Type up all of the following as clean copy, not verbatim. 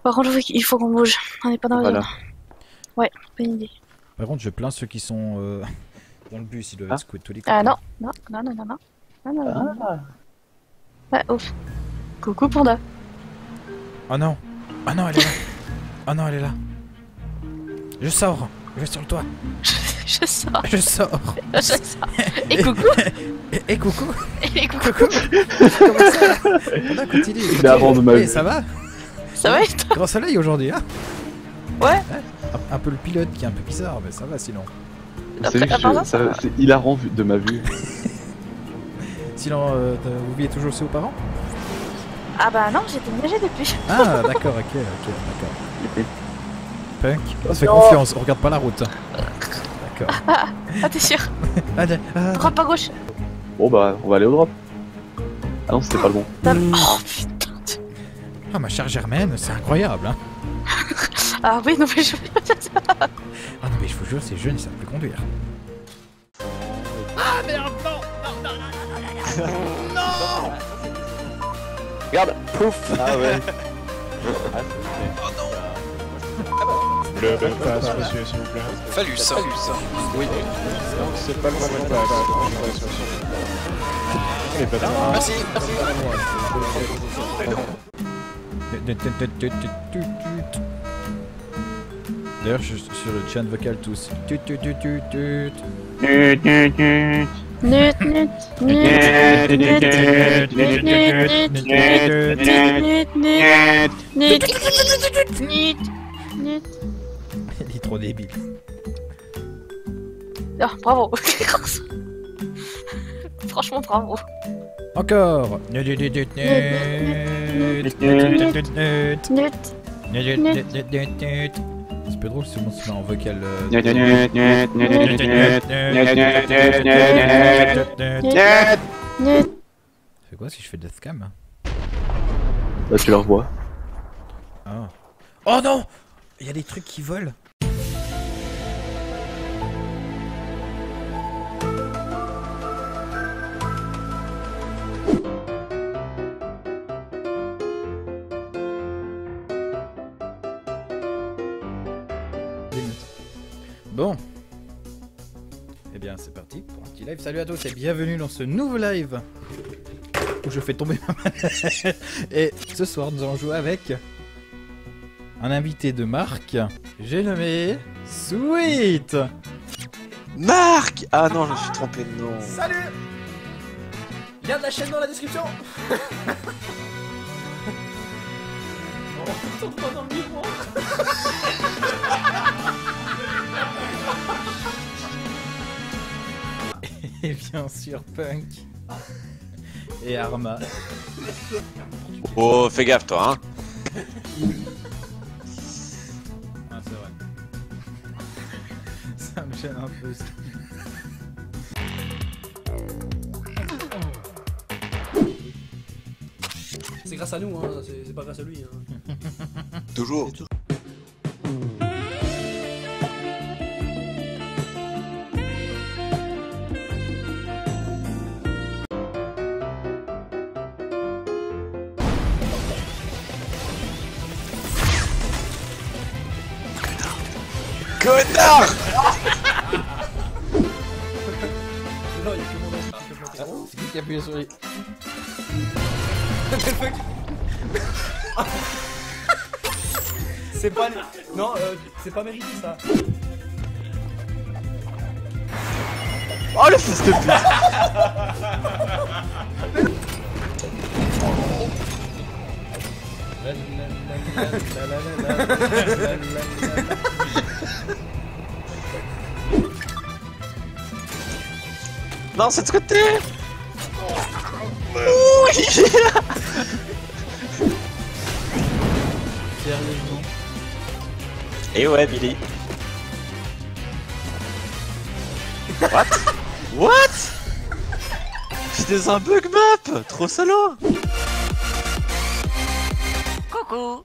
Par contre, il faut qu'on bouge. On est pas dans la Voilà. zone. Ouais, bonne idée. Par contre, je plains ceux qui sont dans le bus, ils doivent être secoués de tous les Ah côtés. non, non, non, non, non, non. Non, non, non, non. Ah. Ouais, ouf. Coucou Panda. Oh non! Oh non, elle est là! Oh non, elle est là! Je sors! Je vais sur le toit! Je sors. Je sors! Je sors. Et coucou. Et coucou! Et coucou. Coucou! Comment ça? On a continué! Il est avant de ma vie. Ça va? Ça va et toi? Grand soleil aujourd'hui, hein? Ouais. Un peu le pilote qui est un peu bizarre, mais ça va sinon. C'est juste, c'est hilarant de ma vue. Sinon, vous vivez toujours chez vos parents? Ah bah non, j'ai déménagé depuis. Ah, d'accord, ok, d'accord. Youpi. Punk, on se fait confiance, on regarde pas la route. D'accord. Ah, t'es sûr? Droite, pas gauche. Bon bah, on va aller au drop. Ah non, c'était pas le bon. Oh putain. Ah, ma chère Germaine, c'est incroyable, hein. Ah oui, non mais je... Ah non, mais je vous jure, ces jeunes, ils savent plus conduire. Ah merde, non. Non. Regarde, pouf. Ah ouais. Le même passe, monsieur, s'il vous plaît. Phallus. Oui. Non, c'est pas le même passe. Les bâtards. Merci. D'ailleurs, je suis sur le chat vocal tous. Nut, nut, nut, nut. Il est trop débile. Oh, bravo. Franchement, bravo. Encore. C'est peu drôle si on se met en vocal. C'est quoi si je fais Deathcam? Bah tu la revois. Ah. Oh non! Il y a des trucs qui volent. Bon. Eh bien c'est parti pour un petit live. Salut à tous et bienvenue dans ce nouveau live où je fais tomber ma manette. Et ce soir nous allons jouer avec un invité de marque. J'ai nommé Sweet. Marc! Ah non, je me suis trompé de nom. Salut. Lien de la chaîne dans la description. On tombe pas dans le miroir. Et bien sûr Punk et Arma. Oh, fais gaffe toi, hein. Ah c'est vrai. Ça me gêne un peu. C'est grâce à nous, hein. C'est pas grâce à lui. Hein. Toujours. Connard! Non, il y a que mon nom qui peut planter. C'est qui a appuyé sur les... C'est pas... Non, c'est pas mérité ça. Oh le fils de pute! Non, c'est de ce côté! Oui! Sérieusement. Et ouais, Billy. What? What? J'étais dans un bug map! Trop salaud! Coucou!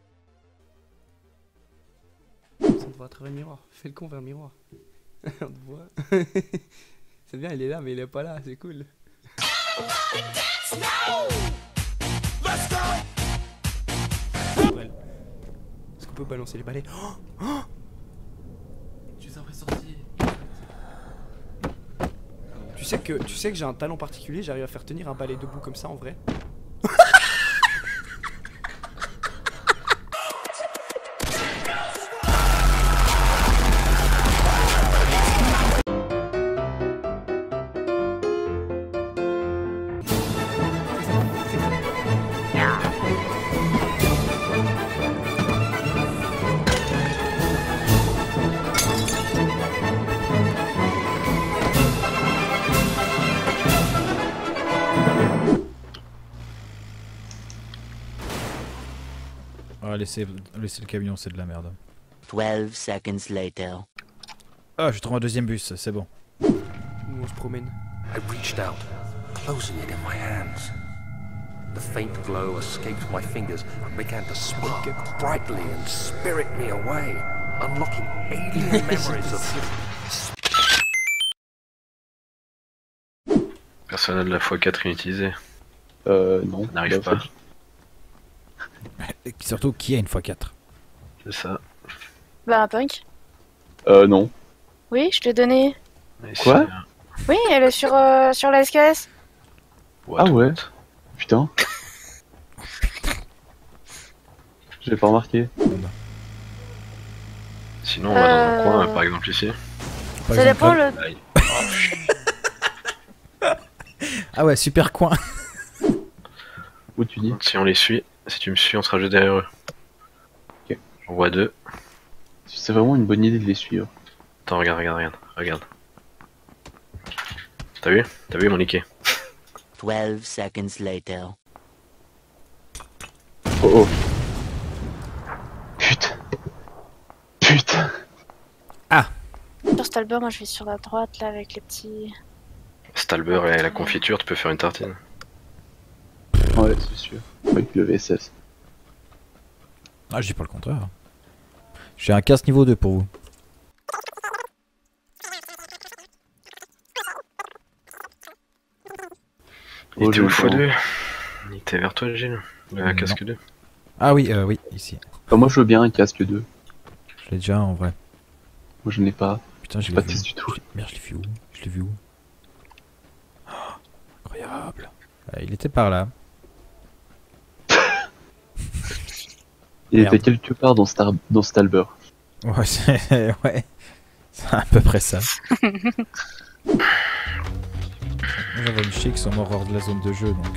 On te voit à travers le miroir. Fais le con vers le miroir. On te voit. C'est bien, il est là, mais il est pas là, c'est cool. peux balancer les balais. Tu les aurais sortis. Tu sais que j'ai un talent particulier, j'arrive à faire tenir un balai debout comme ça en vrai. Ah, laissez le camion, c'est de la merde. 12 seconds later. Ah, je trouve un deuxième bus, c'est bon. Nous on se promène. I reached out, closing it in my hands. The faint glow escaped my fingers and began to spark brightly and spirit me away, unlocking alien memories of... Personne n'a de la x4 inutilisée. Non. N'arrive pas. Et surtout, qui a une x4? C'est ça. Bah, un punk. Non. Oui, je te l'ai donné. Et Quoi? Oui, elle est sur la SKS. Ah ouais. Putain. J'ai pas remarqué. Sinon, on va dans un coin, par exemple ici. Par Ça exemple, dépend là. le. Aïe. Ah ouais, super coin. Où tu dis? Si on les suit, si tu me suis, on sera juste derrière eux. Ok. On voit deux. C'est vraiment une bonne idée de les suivre. Attends, regarde. T'as vu mon niqué? 12 seconds later. Oh oh. Putain. Sur Stalber, moi je vais sur la droite là avec les petits. Stalber et la confiture, tu peux faire une tartine. Ouais, c'est sûr. Avec le VSS. Ah, je dis pas le contraire. J'ai un casse niveau 2 pour vous. Il Oh, était où le je le x2? Il était vers toi, Gilles. Le Non. casque 2. Ah oui, oui, ici. Enfin, moi je veux bien un casque 2. Je l'ai déjà en vrai. Moi je n'ai pas. Putain, je J'ai l'ai pas vu. testé du tout. Merde, je l'ai vu où? Oh, incroyable. Il était par là. Il Merde. était quelque part dans Stalber. Ouais, c'est ouais. C'est à peu près ça. J'avais une chic qui sont morts hors de la zone de jeu, donc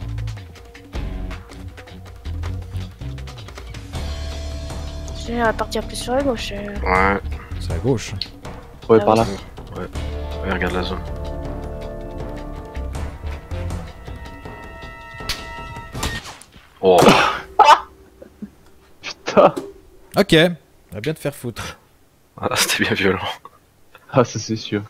Je vais partir plus sur la gauche. Ouais, c'est à gauche. Ouais, Ah par là. ouais, regarde la zone. Oh, Putain. Ok, on va bien te faire foutre. ah, c'était bien violent. Ah, ça c'est sûr.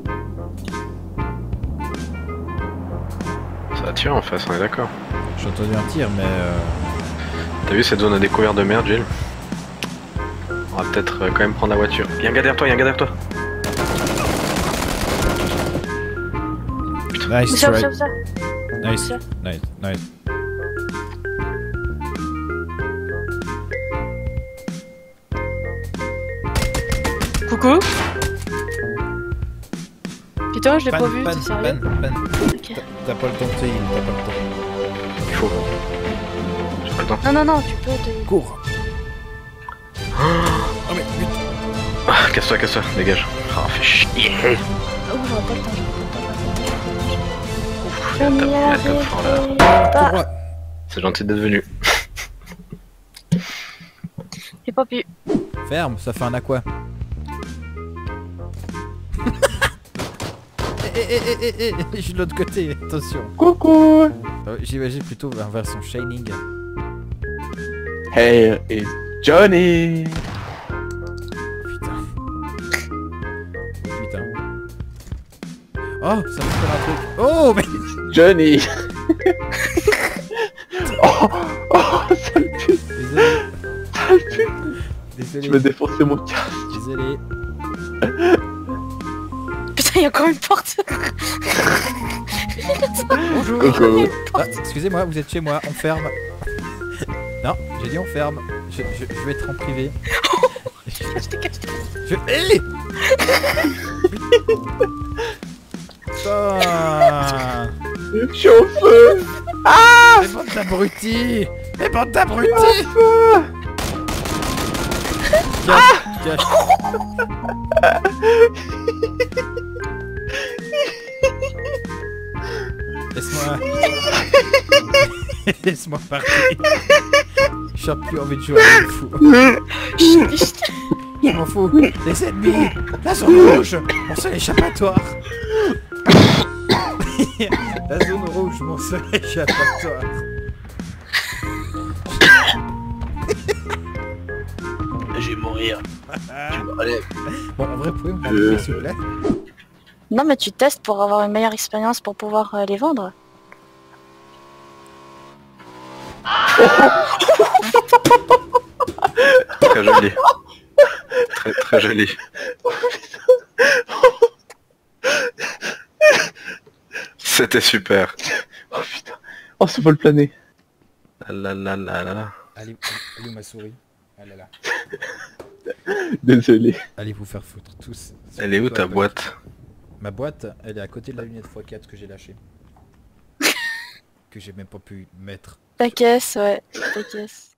Ça va tirer en face, on est d'accord. J'ai entendu un tir, mais T'as vu cette zone à découvert de merde, Gilles? On va peut-être quand même prendre la voiture. Y'a un gars derrière toi, nice Ça, try. ça. Nice, Ça. nice. Coucou. Putain, je l'ai Pan, pas vu, pan, t'es sérieux? pan. Ok. T'as pas le temps de te heal, t'as pas le temps. Il faut. J'ai pas le temps. Non, tu peux te. Cours. Oh mais putain. Ah, casse-toi, dégage. Ah, fais chier. Oh, j'aurais pas le temps. Il y a le top fort là. Tout droit. C'est gentil d'être venu. J'ai pas pu. Ferme, ça fait un aqua. Je suis de l'autre côté, attention. Coucou. J'imagine plutôt en version Shining. Hey, it's Johnny. Putain. Oh, ça me fait un truc. Oh, mais. Johnny. oh, sale pute. Désolé. Sale pute. Désolé. Tu m'as défoncé mon casque. Désolé. Putain, y'a encore une porte. Bonjour. Coucou. Ah, excusez-moi, vous êtes chez moi, on ferme. Non, j'ai dit on ferme. Je vais être en privé. Je t'ai caché. Hé Putain. Je suis au feu. Mais bande d'abrutis. Mais bande d'abrutis. Cache. Laisse-moi. Laisse-moi partir. J'ai plus envie de jouer avec le fou. Je m'en fous. Les ennemis. La zone rouge. Mon seul échappatoire. La zone rouge. Mon seul échappatoire. Je vais mourir. Allez. Bon, en vrai, vous pouvez me rallumer, s'il vous plaît? Non mais tu testes pour avoir une meilleure expérience pour pouvoir les vendre. Très joli. Très joli. C'était super. Oh putain. Oh, ça va le planer. La la la la la. Allez, où ma souris? Ah là là. Désolé. Allez vous faire foutre, tous. Elle est où ta boîte? Ma boîte, elle est à côté de la lunette x4 que j'ai lâchée. Que j'ai même pas pu mettre. Ta caisse, ouais. Ta caisse.